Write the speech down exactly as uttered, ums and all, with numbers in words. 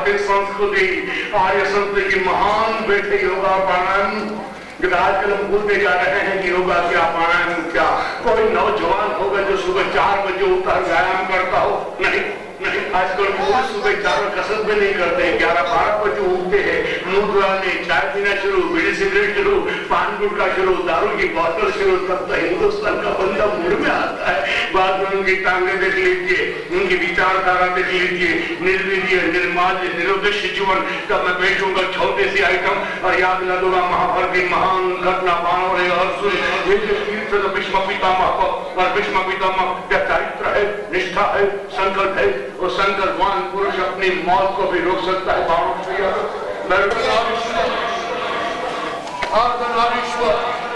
भारतीय संस्कृति आर्य संस्कृति की महान बेटे योगा प्राणायाम। आजकल हम भूलते जा रहे हैं कि योगा क्या प्राणायाम क्या। कोई नौजवान होगा जो सुबह चार बजे उठकर व्यायाम करता हो? नहीं नहीं, आजकल पूरे सुबह चार कसरत में नहीं करते हैं। ग्यारह बारह बजे उठते हैं, मुंह धुलाने, चाय पीना शुरू, बीड़ी सिगरेट शुरू, पान गुटखा शुरू, दारू की बोतल शुरू। तब तो हिंदुस्तान का बंदा मूड में आता है। बाद में उनकी टांगे देख लीजिए, उनकी विचारधारा देख लीजिए, निर्वीर्य निर्माल्य निरुद्देश्य जीवन। तब मैं पेशूंगा छोटे सी आइटम और याद दिला दूंगा महाभारत की महान घटना बाणों ने अर्जुन ये जो तीर्थ तो भीष्म पितामह और भीष्म पितामह क्या चरित्र है, निष्ठा है, संकल्प है। वो संकल्पवान पुरुष अपनी मौत को भी रोक सकता है बाणों से। अर्धनारीश्वर